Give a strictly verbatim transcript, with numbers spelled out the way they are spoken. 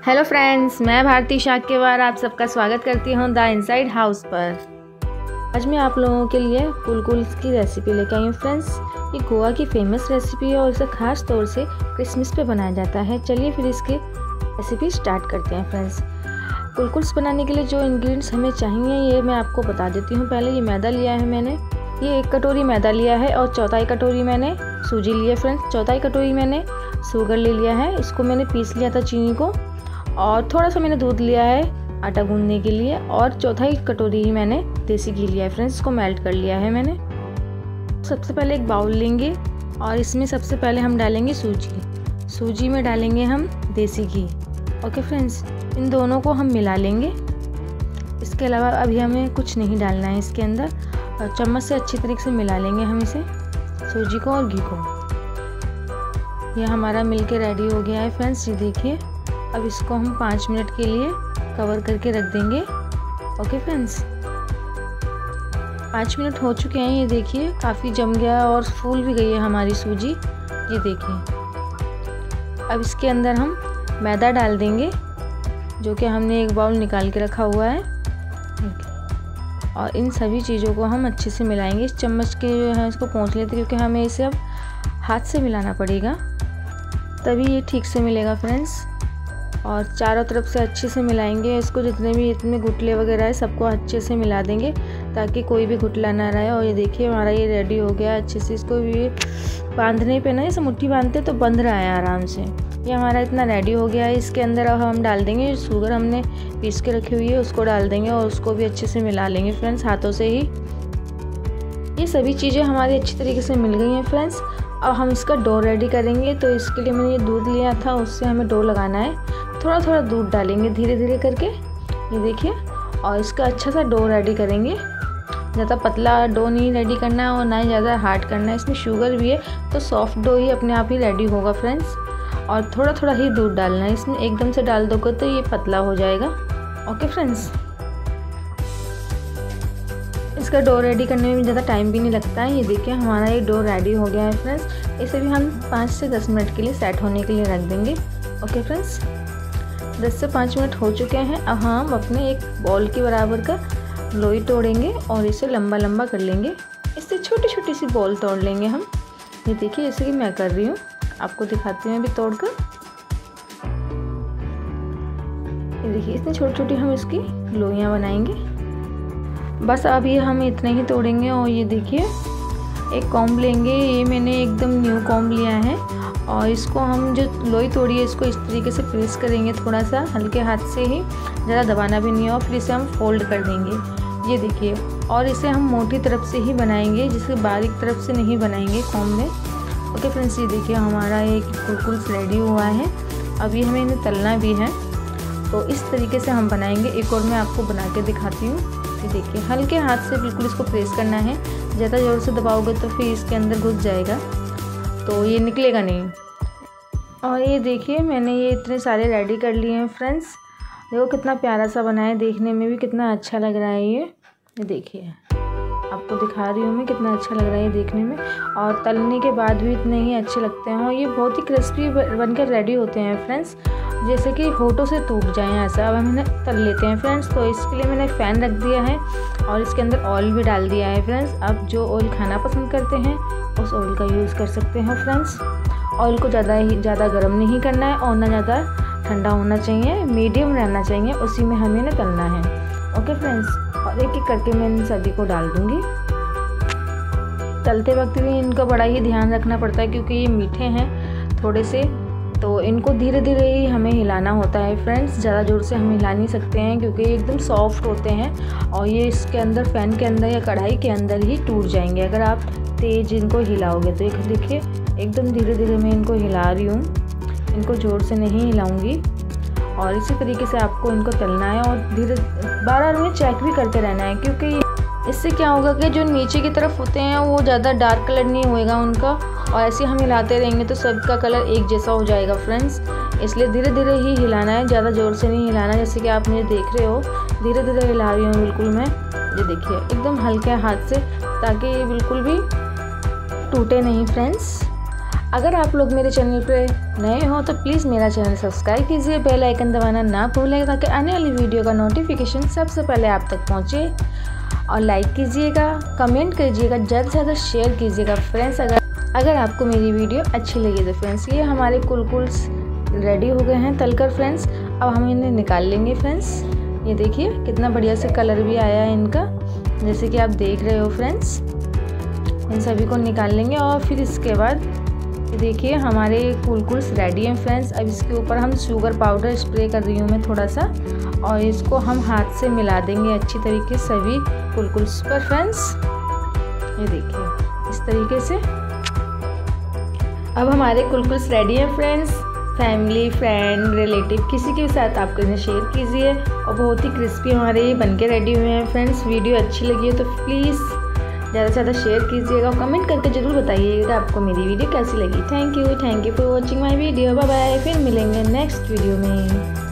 Hello friends, मैं भारती शाक्यवार आप सबका स्वागत करती हूँ द इनसाइड हाउस पर। आज मैं आप लोगों के लिए कुलकुल्स की रेसिपी लेकर आई हूँ फ्रेंड्स। ये गोवा की फेमस रेसिपी है और इसे खास तौर से क्रिसमस पे बनाया जाता है। चलिए फिर इसकी रेसिपी स्टार्ट करते हैं फ्रेंड्स। कुलकुल्स बनाने के लिए जो इंग्रेडिएंट्स हमें चाहिए ये मैं आपको बता देती हूँ। पहले ये मैदा लिया है मैंने, ये एक कटोरी मैदा लिया है और चौथाई कटोरी मैंने सूजी ली है फ्रेंड्स। चौथाई कटोरी मैंने शुगर ले लिया है, इसको मैंने पीस लिया था चीनी को, और थोड़ा सा मैंने दूध लिया है आटा गूंदने के लिए, और चौथाई कटोरी ही मैंने देसी घी लिया है फ्रेंड्स, इसको मेल्ट कर लिया है मैंने। सबसे पहले एक बाउल लेंगे और इसमें सबसे पहले हम डालेंगे सूजी। सूजी में डालेंगे हम देसी घी। ओके फ्रेंड्स, इन दोनों को हम मिला लेंगे। इसके अलावा अभी हमें कुछ नहीं डालना है इसके अंदर, और चम्मच से अच्छी तरीके से मिला लेंगे हम इसे, सूजी को और घी को। यह हमारा मिलके रेडी हो गया है फ्रेंड्स, ये देखिए। अब इसको हम पाँच मिनट के लिए कवर करके रख देंगे। ओके फ्रेंड्स, पाँच मिनट हो चुके हैं, ये देखिए काफ़ी जम गया और फूल भी गई है हमारी सूजी, ये देखिए। अब इसके अंदर हम मैदा डाल देंगे जो कि हमने एक बाउल निकाल के रखा हुआ है, और इन सभी चीज़ों को हम अच्छे से मिलाएंगे। इस चम्मच के जो है इसको पोंछ लेते हैं क्योंकि हमें इसे अब हाथ से मिलाना पड़ेगा, तभी ये ठीक से मिलेगा फ्रेंड्स। और चारों तरफ से अच्छे से मिलाएंगे इसको, जितने भी इतने गुटले वगैरह है सबको अच्छे से मिला देंगे ताकि कोई भी गुटला ना रहे। और ये देखिए हमारा ये रेडी हो गया अच्छे से। इसको भी बांधने पे ना, जैसे मुट्ठी बांधते तो बंध रहा है आराम से। ये हमारा इतना रेडी हो गया है। इसके अंदर अब हम डाल देंगे शुगर, हमने पीस के रखी हुई है उसको डाल देंगे और उसको भी अच्छे से मिला लेंगे फ्रेंड्स हाथों से ही। ये सभी चीज़ें हमारी अच्छी तरीके से मिल गई हैं फ्रेंड्स। अब हम इसका डो रेडी करेंगे, तो इसके लिए मैंने ये दूध लिया था, उससे हमें डो लगाना है। थोड़ा थोड़ा दूध डालेंगे धीरे धीरे करके, ये देखिए, और इसका अच्छा सा डो रेडी करेंगे। ज़्यादा पतला डो नहीं रेडी करना है और ना ही ज़्यादा हार्ड करना है। इसमें शुगर भी है तो सॉफ्ट डो ही अपने आप ही रेडी होगा फ्रेंड्स। और थोड़ा थोड़ा ही दूध डालना है इसमें, एकदम से डाल दोगे तो ये पतला हो जाएगा। ओके फ्रेंड्स, इसका डो रेडी करने में ज़्यादा टाइम भी नहीं लगता है। ये देखिए हमारा ये डो रेडी हो गया है फ्रेंड्स। इसे भी हम पाँच से दस मिनट के लिए सेट होने के लिए रख देंगे। ओके फ्रेंड्स, दस से पाँच मिनट हो चुके हैं। अब हम अपने एक बॉल के बराबर का लोई तोड़ेंगे और इसे लंबा लंबा कर लेंगे। इससे छोटी छोटी सी बॉल तोड़ लेंगे हम। ये देखिए जैसे कि मैं कर रही हूँ, आपको दिखाती हूँ अभी तोड़कर। ये देखिए इतनी छोटी छोटी हम इसकी लोइयाँ बनाएंगे। बस अभी हम इतने ही तोड़ेंगे। और ये देखिए एक कॉम्ब लेंगे, ये मैंने एकदम न्यू कॉम्ब लिया है, और इसको हम जो लोई तोड़ी है इसको इस तरीके से प्रेस करेंगे थोड़ा सा हल्के हाथ से ही, ज़्यादा दबाना भी नहीं है। और फिर इसे हम फोल्ड कर देंगे, ये देखिए। और इसे हम मोटी तरफ से ही बनाएंगे, जिसे बारीक तरफ से नहीं बनाएंगे कॉम्ब में। ओके फ्रेंड्स, ये देखिए हमारा एक कुलकुल्स रेडी हुआ है। अभी हमें इन्हें तलना भी है, तो इस तरीके से हम बनाएंगे। एक और मैं आपको बना के दिखाती हूँ। ये देखिए हल्के हाथ से बिल्कुल इसको प्रेस करना है, ज़्यादा ज़ोर से दबाओगे तो फिर इसके अंदर घुस जाएगा तो ये निकलेगा नहीं। और ये देखिए मैंने ये इतने सारे रेडी कर लिए हैं फ्रेंड्स। देखो कितना प्यारा सा बना है, देखने में भी कितना अच्छा लग रहा है। ये ये देखिए आपको दिखा रही हूँ मैं, कितना अच्छा लग रहा है ये देखने में, और तलने के बाद भी इतने ही अच्छे लगते हैं। और ये बहुत ही क्रिस्पी बनकर रेडी होते हैं फ्रेंड्स, जैसे कि होठों से टूट जाएं ऐसा। अब हम इन्हें तल लेते हैं फ्रेंड्स। तो इसके लिए मैंने फ़ैन रख दिया है और इसके अंदर ऑयल भी डाल दिया है फ्रेंड्स। अब जो ऑयल खाना पसंद करते हैं उस ऑयल का यूज़ कर सकते हैं फ्रेंड्स। ऑयल को ज़्यादा ही ज़्यादा गर्म नहीं करना है और ना ज़्यादा ठंडा होना चाहिए, मीडियम रहना चाहिए, उसी में हमें इन्हें तलना है। ओके फ्रेंड्स, और एक एक करके मैं इन सभी को डाल दूँगी। तलते वक्त भी इनका बड़ा ही ध्यान रखना पड़ता है क्योंकि ये मीठे हैं थोड़े से, तो इनको धीरे धीरे ही हमें हिलाना होता है फ्रेंड्स। ज़्यादा ज़ोर से हम हिला नहीं सकते हैं क्योंकि ये एकदम सॉफ्ट होते हैं और ये इसके अंदर फ़ैन के अंदर या कढ़ाई के अंदर ही टूट जाएंगे अगर आप तेज़ इनको हिलाओगे। तो एक देखिए एकदम धीरे धीरे मैं इनको हिला रही हूँ, इनको ज़ोर से नहीं हिलाऊंगी। और इसी तरीके से आपको इनको तलना है और धीरे बार बार में चेक भी करते रहना है, क्योंकि इससे क्या होगा कि जो नीचे की तरफ होते हैं वो ज़्यादा डार्क कलर नहीं होएगा उनका, और ऐसे हम हिलाते रहेंगे तो सबका कलर एक जैसा हो जाएगा फ्रेंड्स। इसलिए धीरे धीरे ही हिलाना है, ज़्यादा ज़ोर से नहीं हिलाना। जैसे कि आप मुझे देख रहे हो धीरे धीरे हिला रही हूँ बिल्कुल मैं, ये देखिए एकदम हल्के हाथ से, ताकि ये बिल्कुल भी टूटे नहीं फ्रेंड्स। अगर आप लोग मेरे चैनल पर नए हो तो प्लीज़ मेरा चैनल सब्सक्राइब कीजिए, बेल आइकन दबाना ना भूलें ताकि आने वाली वीडियो का नोटिफिकेशन सबसे पहले आप तक पहुंचे। और लाइक कीजिएगा, कमेंट कीजिएगा, ज़्यादा से ज़्यादा शेयर कीजिएगा फ्रेंड्स अगर अगर आपको मेरी वीडियो अच्छी लगी तो फ्रेंड्स। ये हमारे कुलकुल्स रेडी हो गए हैं तलकर फ्रेंड्स। अब हम इन्हें निकाल लेंगे फ्रेंड्स। ये देखिए कितना बढ़िया से कलर भी आया है इनका, जैसे कि आप देख रहे हो फ्रेंड्स। इन सभी को निकाल लेंगे और फिर इसके बाद ये देखिए हमारे कुलकुल्स रेडी हैं फ्रेंड्स। अब इसके ऊपर हम शुगर पाउडर स्प्रे कर रही हूँ मैं थोड़ा सा, और इसको हम हाथ से मिला देंगे अच्छी तरीके से सभी कुलकुल्स पर फ्रेंड्स। ये देखिए इस तरीके से। अब हमारे कुलकुल्स रेडी हैं फ्रेंड्स। फैमिली, फ्रेंड, रिलेटिव किसी के साथ आप इन्हें शेयर कीजिए। और बहुत ही क्रिस्पी हमारे ये बनके रेडी हुए हैं फ्रेंड्स। वीडियो अच्छी लगी है तो प्लीज़ ज़्यादा से ज़्यादा शेयर कीजिएगा और कमेंट करके ज़रूर बताइएगा आपको मेरी वीडियो कैसी लगी। Thank you thank you for watching my video. Bye bye, फिर मिलेंगे नेक्स्ट वीडियो में।